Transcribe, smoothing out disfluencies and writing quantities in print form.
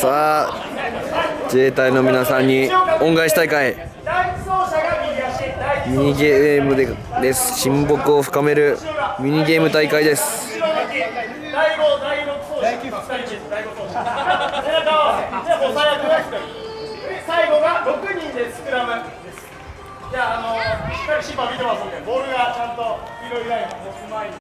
さあ自衛隊の皆さんに恩返し大会ミニゲームです。親睦を深めるミニゲーム大会です。 最後が6人でスクラムです。じゃあ、しっかり審判見てますので、ボールがちゃんと黄色いラインを持つ前に。